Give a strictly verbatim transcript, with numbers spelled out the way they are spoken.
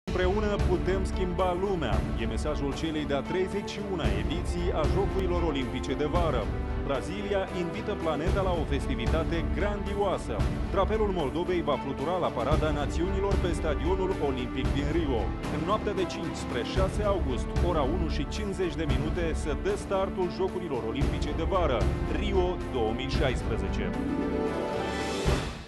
Împreună putem schimba lumea. E mesajul celei de-a treizeci și una ediții a Jocurilor Olimpice de Vară. Brazilia invită planeta la o festivitate grandioasă. Drapelul Moldovei va flutura la Parada Națiunilor pe Stadionul Olimpic din Rio. În noaptea de cinci spre șase august, ora unu și cincizeci de minute, se dă startul Jocurilor Olimpice de Vară, Rio două mii șaisprezece.